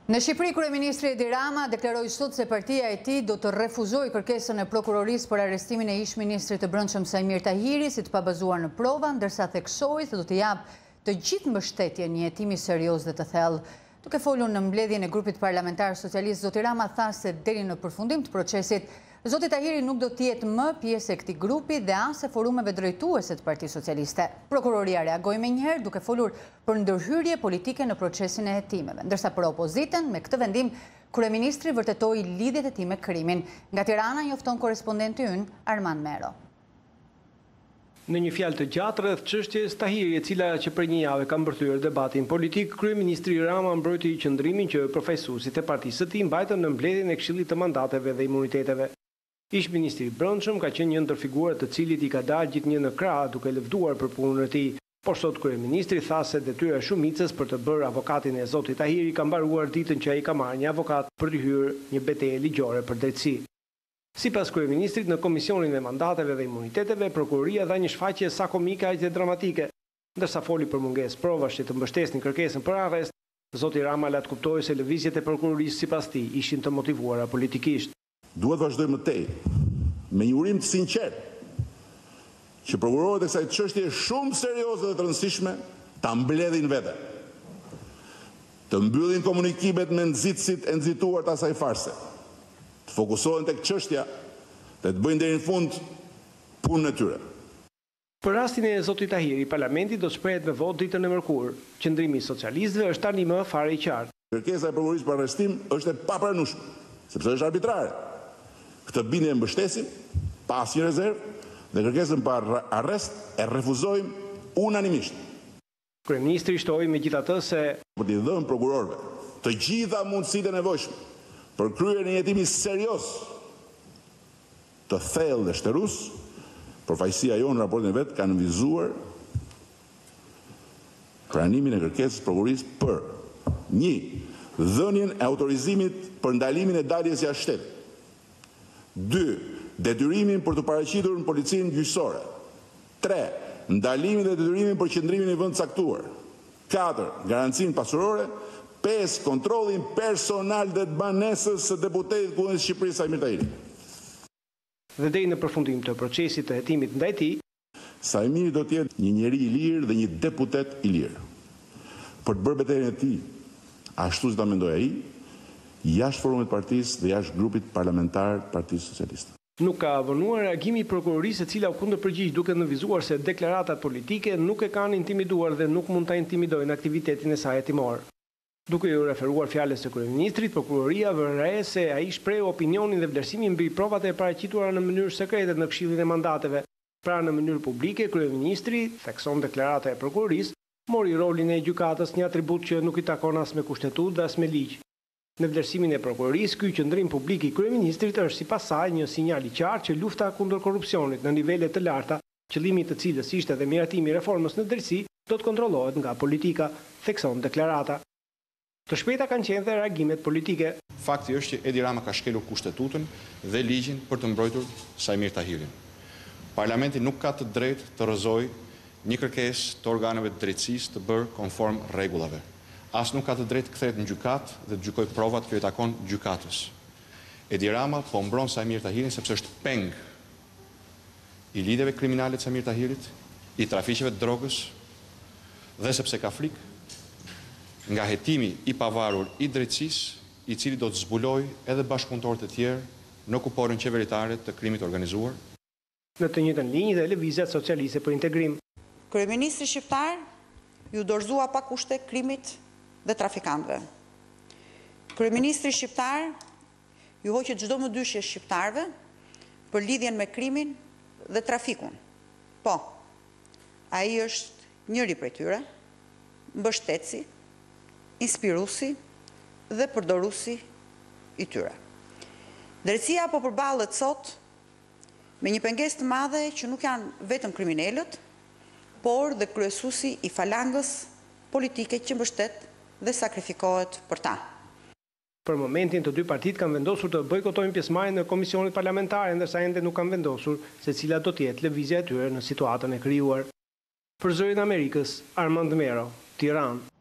Në Shqipëri, kryeministri Edi Rama deklaroi sot se partia e tij do të refuzojë kërkesën e prokurorisë për arrestimin e ish-ministrit të Brendshëm Sajmir Tahiri si të pabazuar në prova, ndërsa theksoi se do të japë të gjithë mbështetjen një hetimi serioz dhe të thellë. Duke folur në mbledhjen e grupit parlamentar socialist, zoti Rama tha se deri në përfundim të procesit, zoti Tahiri nuk do të jetë më pjesë e këtij grupi dhe as e forumeve drejtuese të Partisë Socialiste. Prokuroria reagoi menjëherë duke folur për ndërhyrje politike në procesin e hetimeve, ndërsa për opozitën me këtë vendim kryeministri vërtetoi lidhjet e tij me krimin. Nga Tirana njofton korrespondenti ynë Armand Mero. Në një fjalë të gjatë rreth çështjes Tahiri, e cila që për një javë ka mbërthyer debatin politik, kryeministri Rama mbrojti qëndrimin që përfaqësuesit e partisë së tij mbajtën në mbledhjen e Këshillit të Mandateve dhe Imuniteteve. Ish-ministri i Brendshëm ka qenë një ndër figurat të cilit i ka dalë gjithnjë në krah duke lëvduar për punën e tij. Por sot kryeministri tha se detyra e shumicës për të bërë avokatin e zotit Tahiri ka mbaruar ditën që ai ka marrë një avokat për të hyrë një betejë ligjore për drejtësi. Sipas kryeministrit, në Komisionin e Mandateve dhe Imuniteteve, prokuroria dha një shfaqje sa komike aq dhe dramatike, ndërsa foli për mungesë provash që të mbështesnin kërkesën për arrest. Zoti Rama la të kuptojë se lëvizjet e prokurorisë sipas tij ishin të motivuara politikisht. Duhet vazhdojmë të me një urim të sinqert që prokurorët e kësaj çështje shumë serioze dhe të rëndësishme ta mbledhin vete, të mbyllin komunikimet me nxitësit e nxituar të asaj farse, të fokusohen tek çështja dhe të bëjnë deri në fund punën e tyre. Për rastin e zotit Tahiri, parlamenti do të shprehet me votë ditën e mërkurë. Qëndrimi i socialistëve është tani më fare i qartë. Kërkesa e prokurorisë për arrestim është e papranueshme, sepse është arbitrare. Këtë bindje mbështesim pa asnjë rezervë dhe kërkesën për arrest e refuzojmë unanimisht. Kryeministri shtoi megjithatë se për t'i dhënë prokurorëve të gjitha mundësitë e nevojshme për kryerjen e një hetimi serioz, të thellë dhe shtërus, përfaqësia jonë në raportin e vet ka nënvizuar pranimin e kërkesës prokurorisë për 1. Dhënien e autorizimit për ndalimin e daljes jashtë shtetit. 2. Detyrimin për të paraqitur në policinë gjyqësore. 3. Ndalimin dhe detyrimin për qëndrimin në vend caktuar. 4. Garancinë pasurore. 5. Kontrollin personal dhe të banesës së deputetit Kuvendit të Shqipërisë Sajmir Tahiri. Dhe deri në përfundim të procesit të hetimit ndaj tij, Sajmiri do të jetë një njeri i lirë dhe një deputet i lirë. Për të bërë betejën e tij, ashtu si ta mendoi ai, jashtë forumit partisë dhe jashtë grupit parlamentar të Partisë Socialiste. Nuk ka vonuar reagimi i prokurorisë, e cila u kundërpërgjigj duke nënvizuar se deklaratat politike nuk e kanë intimiduar dhe nuk mund ta intimidojnë aktivitetin e saj hetimor. Duke u referuar fjalës së kryeministrit, prokuroria vëre se ai shprehu opinionin dhe vlerësimin mbi provat e paraqitura në mënyrë sekrete në Këshillin e Mandateve. Pra në mënyrë publike, kryeministri thekson deklarata e prokurorisë, mori rolin e gjykatës, një atribut që nuk i takon as me kushtetutë dhe as me ligj. Në vlerësimin e prokurorisë, ky qëndrim publik i kryeministrit është sipas saj një sinjal i qartë që lufta kundër korrupsionit në nivele të larta, qëllimi i të cilës ishte edhe miratimi i reformës në drejtësi, do të kontrollohet nga politika, thekson deklarata. Të shpejta kanë qenë dhe reagimet politike. Fakti është që Edi Rama ka shkelur kushtetutën dhe ligjin për të mbrojtur Sajmir Tahirin. Parlamenti nuk ka të drejtë të rrëzojë një kërkesë të organeve të drejtësisë të bërë konform rregullave. As nuk ka të drejtë kthehet në gjykatë dhe të gjykojë provat që i takon gjykatës. Edi Rama po mbron Sajmir Tahirin sepse është peng i lidhjeve kriminale të Sajmir Tahirit, i trafiqeve të drogës dhe sepse ka frikë nga hetimi i pavarur i drejtësisë, i cili do të zbulojë edhe bashkëpunëtorët e tjerë në kuporën qeveritare të krimit organizuar. Në të njëjtën linjë dhe Lëvizja Socialiste për Integrim. Kryeministri shqiptar ju dorëzua pa kushte krimit dhe trafikantëve. Kryeministri shqiptar ju hoqet çdo mëdyshje shqiptarëve për lidhjen me krimin dhe trafikun. Po, ai është njëri prej tyre, mbështetësi, inspiruesi dhe përdoruesi i tyre. Drejtësia po përballet sot me një pengesë të madhe që nuk janë vetëm kriminalët, por dhe kryesuesi i falangës politike që mbështet dhe sakrifikohet për ta. Për momentin të dy partitë kanë vendosur të bojkotojnë pjesëmarrjen në komisionet parlamentare, ndërsa ende nuk kanë vendosur se cila do të jetë lëvizja e tyre në situatën e krijuar. Për Zërin e Amerikës, Armand Mero, Tiranë.